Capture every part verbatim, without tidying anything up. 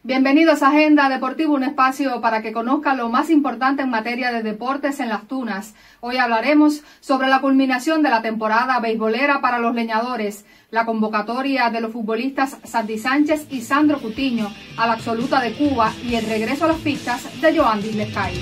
Bienvenidos a Agenda Deportiva, un espacio para que conozcan lo más importante en materia de deportes en Las Tunas. Hoy hablaremos sobre la culminación de la temporada beisbolera para los leñadores, la convocatoria de los futbolistas Sandy Sánchez y Sandro Cutiño a la absoluta de Cuba y el regreso a las pistas de Yohandy Lescay.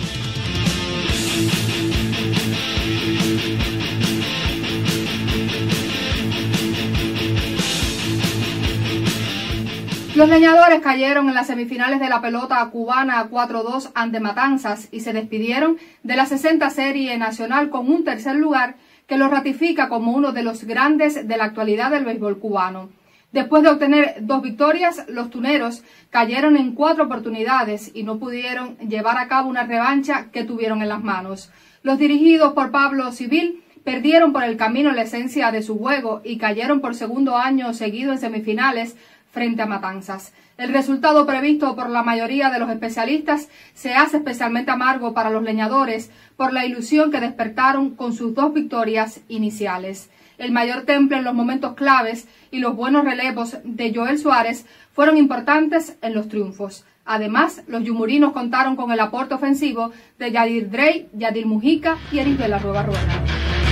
Los leñadores cayeron en las semifinales de la pelota cubana cuatro dos ante Matanzas y se despidieron de la sesenta Serie Nacional con un tercer lugar que los ratifica como uno de los grandes de la actualidad del béisbol cubano. Después de obtener dos victorias, los tuneros cayeron en cuatro oportunidades y no pudieron llevar a cabo una revancha que tuvieron en las manos. Los dirigidos por Pablo Civil perdieron por el camino la esencia de su juego y cayeron por segundo año seguido en semifinales frente a Matanzas. El resultado previsto por la mayoría de los especialistas se hace especialmente amargo para los leñadores por la ilusión que despertaron con sus dos victorias iniciales. El mayor temple en los momentos claves y los buenos relevos de Joel Suárez fueron importantes en los triunfos. Además, los yumurinos contaron con el aporte ofensivo de Yadir Drey, Yadir Mujica y Eris de la Rueda Rueda.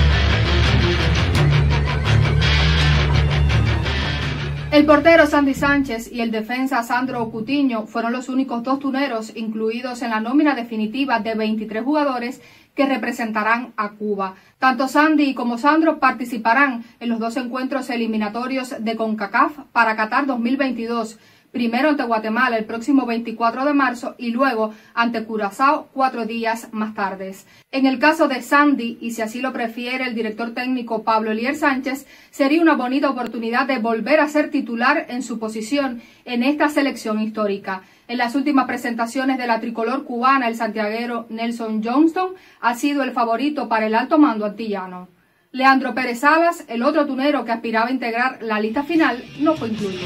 El portero Sandy Sánchez y el defensa Sandro Cutiño fueron los únicos dos tuneros incluidos en la nómina definitiva de veintitrés jugadores que representarán a Cuba. Tanto Sandy como Sandro participarán en los dos encuentros eliminatorios de CONCACAF para Qatar dos mil veintidós, primero ante Guatemala el próximo veinticuatro de marzo y luego ante Curazao cuatro días más tarde. En el caso de Sandy, y si así lo prefiere el director técnico Pablo Elier Sánchez, sería una bonita oportunidad de volver a ser titular en su posición en esta selección histórica. En las últimas presentaciones de la tricolor cubana, el santiaguero Nelson Johnston ha sido el favorito para el alto mando antillano. Leandro Pérez Salas, el otro tunero que aspiraba a integrar la lista final, no fue incluido.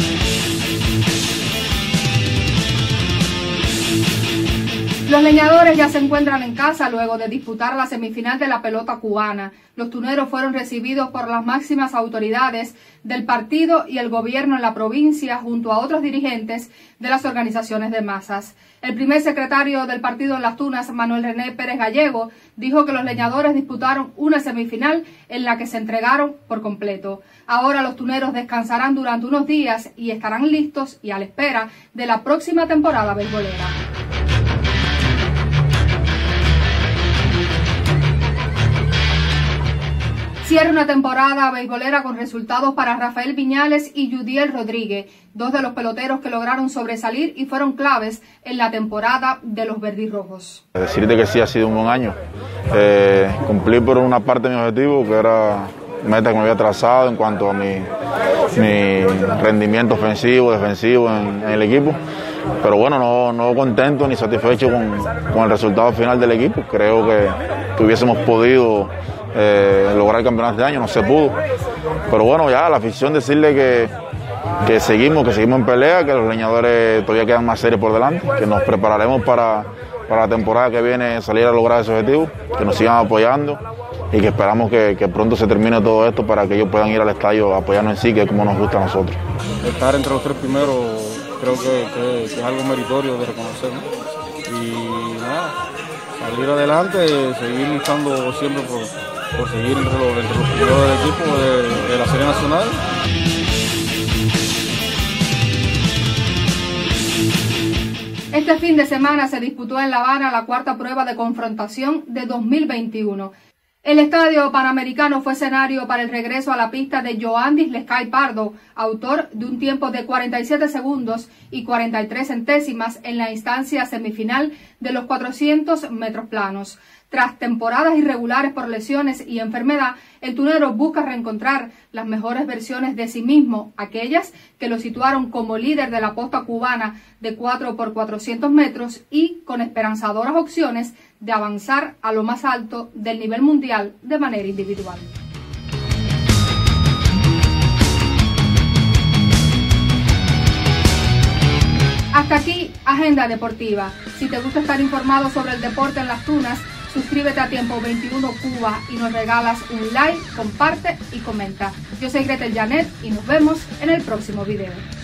Los leñadores ya se encuentran en casa luego de disputar la semifinal de la pelota cubana. Los tuneros fueron recibidos por las máximas autoridades del partido y el gobierno en la provincia junto a otros dirigentes de las organizaciones de masas. El primer secretario del partido en Las Tunas, Manuel René Pérez Gallego, dijo que los leñadores disputaron una semifinal en la que se entregaron por completo. Ahora los tuneros descansarán durante unos días y estarán listos y a la espera de la próxima temporada beisbolera. Cierra una temporada beisbolera con resultados para Rafael Viñales y Yudiel Rodríguez, dos de los peloteros que lograron sobresalir y fueron claves en la temporada de los verdisrojos. Decirte que sí ha sido un buen año. Eh, cumplí por una parte mi objetivo, que era meta que me había trazado en cuanto a mi, mi rendimiento ofensivo, defensivo en, en el equipo. Pero bueno, no, no contento ni satisfecho con, con el resultado final del equipo. Creo que, que hubiésemos podido Eh, lograr el campeonato de año, no se pudo, pero bueno, ya la afición decirle que, que seguimos, que seguimos en pelea, que los leñadores todavía quedan más series por delante, que nos prepararemos para, para la temporada que viene salir a lograr ese objetivo, que nos sigan apoyando y que esperamos que, que pronto se termine todo esto para que ellos puedan ir al estadio a apoyarnos en sí, que es como nos gusta a nosotros. Estar entre los tres primeros creo que, que, que es algo meritorio de reconocer, ¿no? Y nada, salir adelante, seguir luchando siempre por por seguir entre los, entre los primeros del equipo de, de la Serie Nacional. Este fin de semana se disputó en La Habana la cuarta prueba de confrontación de dos mil veintiuno. El Estadio Panamericano fue escenario para el regreso a la pista de Yohandy Lescay Pardo, autor de un tiempo de cuarenta y siete segundos y cuarenta y tres centésimas en la instancia semifinal de los cuatrocientos metros planos. Tras temporadas irregulares por lesiones y enfermedad, el tunero busca reencontrar las mejores versiones de sí mismo, aquellas que lo situaron como líder de la posta cubana de cuatro por cuatrocientos metros y con esperanzadoras opciones de avanzar a lo más alto del nivel mundial de manera individual. Hasta aquí, Agenda Deportiva. Si te gusta estar informado sobre el deporte en Las Tunas, suscríbete a Tiempo veintiuno Cuba y nos regalas un like, comparte y comenta. Yo soy Gretel Janet y nos vemos en el próximo video.